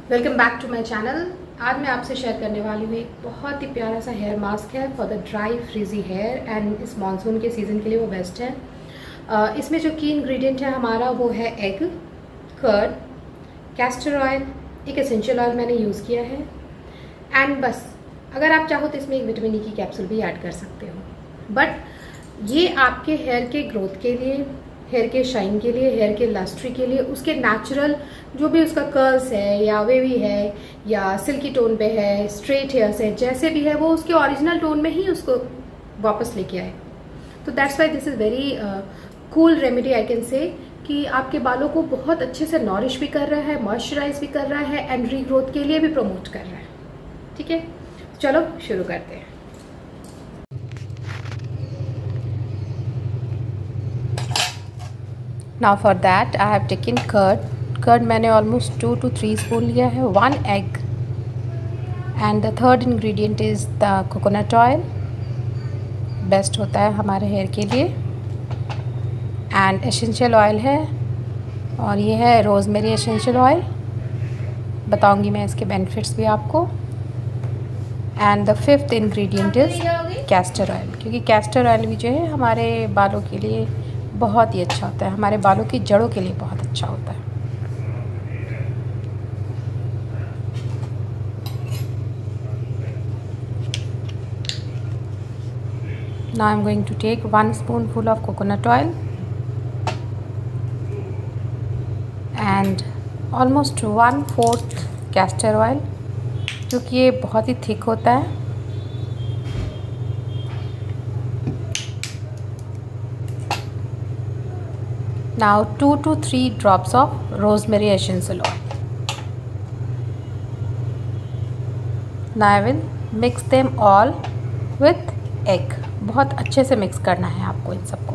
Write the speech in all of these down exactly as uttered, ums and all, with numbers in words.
Welcome back to my channel. आज मैं आपसे शेयर करने वाली हूँ एक बहुत ही प्यारा सा हेयर मास्क है for the dry frizzy hair and इस मानसून के सीज़न के लिए वो बेस्ट है। uh, इसमें जो की इंग्रेडिएंट है हमारा वो है एग, कर्ड, कैस्टर ऑयल, एक एसेंशियल ऑयल मैंने यूज़ किया है एंड बस अगर आप चाहो तो इसमें एक विटामिन ई की कैप्सूल भी ऐड कर सकते हो। बट ये आपके हेयर के ग्रोथ के लिए, हेयर के शाइन के लिए, हेयर के लस्ट्री के लिए, उसके नेचुरल जो भी उसका कर्ल्स है या वेवी है या सिल्की टोन पे है, स्ट्रेट हेयर्स है, जैसे भी है वो उसके ओरिजिनल टोन में ही उसको वापस लेके आए। तो that's why this is very cool remedy I can say कि आपके बालों को बहुत अच्छे से नॉरिश भी कर रहा है, मॉइस्चराइज भी कर रहा है एंड रीग्रोथ के लिए भी प्रमोट कर रहा है। ठीक है, चलो शुरू करते हैं। Now for that I have taken curd. Curd मैंने almost two two three spoon लिया है, one egg and the third ingredient is the coconut oil. Best होता है हमारे हेयर के लिए। एंड एसेंशियल ऑयल है और ये है रोज़मेरी एसेंशियल ऑयल। बताऊंगी मैं इसके बेनिफिट्स भी आपको। And the fifth ingredient is castor oil, क्योंकि कैस्टर ऑयल भी जो है हमारे बालों के लिए बहुत ही अच्छा होता है, हमारे बालों की जड़ों के लिए बहुत अच्छा होता है। Now I'm going to take one spoonful of coconut oil and almost one fourth castor oil, क्योंकि ये बहुत ही थिक होता है। Now two to three drops of rosemary essential oil. Now I will mix them all with egg. बहुत अच्छे से mix करना है आपको इन सबको।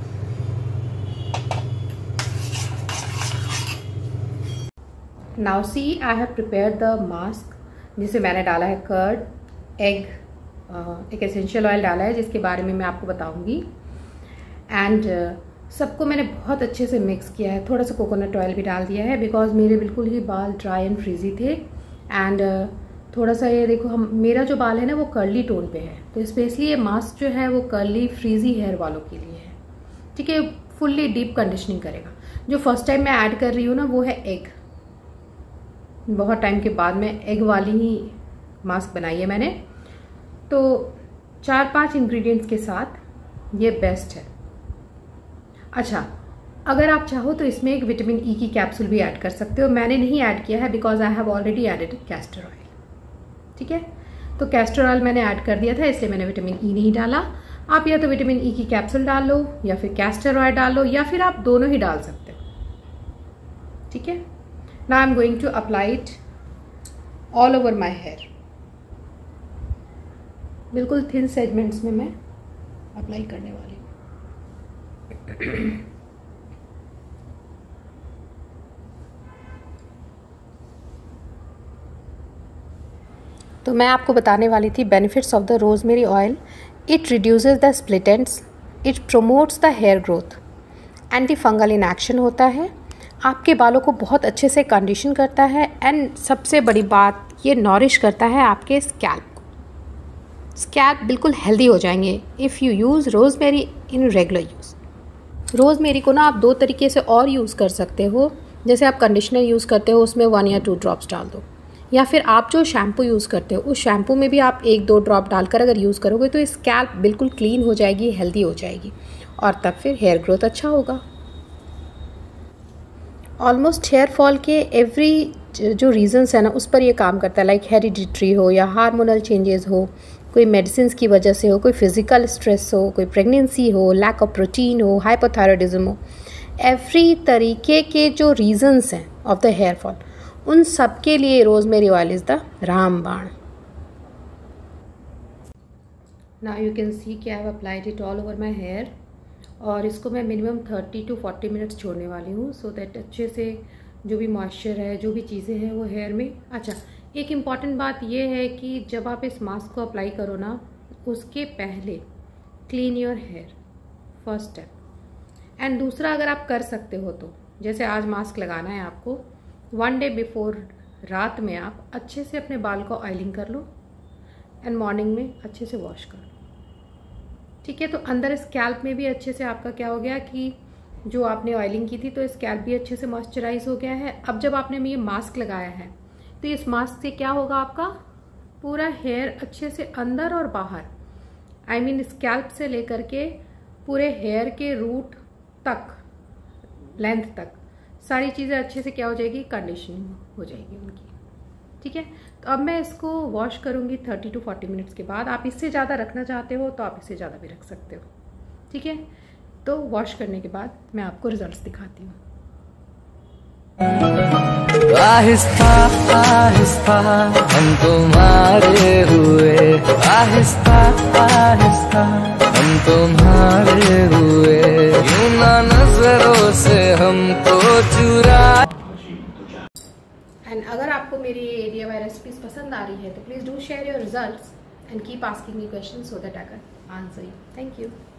Now see I have prepared the mask, जिसे मैंने डाला है कर्ड, एग, एक एसेंशियल ऑयल डाला है जिसके बारे में मैं आपको बताऊंगी। एंड uh, सबको मैंने बहुत अच्छे से मिक्स किया है। थोड़ा सा कोकोनट ऑयल भी डाल दिया है बिकॉज मेरे बिल्कुल ही बाल ड्राई एंड फ्रीजी थे। एंड uh, थोड़ा सा ये देखो, हम मेरा जो बाल है ना वो कर्ली टोन पे है, तो स्पेशली ये मास्क जो है वो कर्ली फ्रीजी हेयर वालों के लिए है। ठीक है, फुल्ली डीप कंडीशनिंग करेगा। जो फर्स्ट टाइम मैं ऐड कर रही हूँ ना वो है एग। बहुत टाइम के बाद में एग वाली ही मास्क बनाई है मैंने। तो चार पांच इंग्रेडिएंट्स के साथ ये बेस्ट है। अच्छा, अगर आप चाहो तो इसमें एक विटामिन ई की कैप्सूल भी ऐड कर सकते हो। मैंने नहीं ऐड किया है because I have already added castor oil. ठीक है, तो कैस्टर ऑयल मैंने ऐड कर दिया था इसलिए मैंने विटामिन ई नहीं डाला। आप या तो विटामिन ई की कैप्सूल डाल लो या फिर कैस्टर ऑयल डाल लो या फिर आप दोनों ही डाल सकते हो। ठीक है, now I am going to apply it all over my hair. बिल्कुल थिन सेगमेंट्स में मैं अप्लाई करने वाली हूँ। तो मैं आपको बताने वाली थी benefits of the rosemary oil. It reduces the split ends, it promotes the hair growth, anti fungal in action होता है, आपके बालों को बहुत अच्छे से कंडीशन करता है एंड सबसे बड़ी बात ये नॉरिश करता है आपके स्कैल्प को। स्कैल्प बिल्कुल हेल्दी हो जाएंगे if you use rosemary in regular use. Rosemary को ना आप दो तरीके से और यूज़ कर सकते हो। जैसे आप कंडीशनर यूज़ करते हो उसमें वन या टू ड्रॉप्स डाल दो, या फिर आप जो शैम्पू यूज़ करते हो उस शैम्पू में भी आप एक दो ड्रॉप डालकर अगर यूज़ करोगे तो स्कैल्प बिल्कुल क्लीन हो जाएगी, हेल्दी हो जाएगी और तब फिर हेयर ग्रोथ अच्छा होगा। ऑलमोस्ट हेयर फॉल के एवरी जो रीजंस है ना उस पर ये काम करता है, लाइक हेरिडिटरी हो या हार्मोनल चेंजेस हो, कोई मेडिसिन की वजह से हो, कोई फिजिकल स्ट्रेस हो, कोई प्रेगनेंसी हो, लैक ऑफ प्रोटीन हो, हाइपोथायरॉयडिज्म हो, एवरी तरीके के जो रीजंस हैं ऑफ द हेयर फॉल, उन सब के लिए rosemary oil is the ramban. Now you can see कि I have applied it all over my hair और इसको मैं minimum thirty to forty minutes छोड़ने वाली हूँ सो दैट अच्छे से जो भी मॉइस्चर है, जो भी चीज़ें हैं वो हेयर में। अच्छा, एक इम्पॉर्टेंट बात ये है कि जब आप इस मास्क को अप्लाई करो ना उसके पहले clean your hair, first step. And दूसरा, अगर आप कर सकते हो तो जैसे आज मास्क लगाना है आपको, वन डे बिफोर रात में आप अच्छे से अपने बाल को ऑयलिंग कर लो एंड मॉर्निंग में अच्छे से वॉश कर लो। ठीक है, तो अंदर स्कैल्प में भी अच्छे से आपका क्या हो गया कि जो आपने ऑयलिंग की थी तो स्कैल्प भी अच्छे से मॉइस्चराइज हो गया है। अब जब आपने ये मास्क लगाया है तो इस मास्क से क्या होगा, आपका पूरा हेयर अच्छे से अंदर और बाहर, आई मीन स्कैल्प से लेकर के पूरे हेयर के रूट तक, लेंथ तक सारी चीज़ें अच्छे से क्या हो जाएगी, कंडीशनिंग हो जाएगी उनकी। ठीक है, तो अब मैं इसको वॉश करूँगी थर्टी टू फोर्टी मिनट्स के बाद। आप इससे ज़्यादा रखना चाहते हो तो आप इससे ज़्यादा भी रख सकते हो। ठीक है, तो वॉश करने के बाद मैं आपको रिजल्ट्स दिखाती हूँ। आहिस्ता आहिस्ता हम तुम्हारे हुए, आहिस्ता आहिस्ता हम तुम्हारे हुए, यूं ना नजरों से हमको चुरा। एंड अगर आपको मेरी ये डी आई वाई रेसिपीज पसंद आ रही है तो please do share your results and keep asking me question so that I can answer you. Thank you.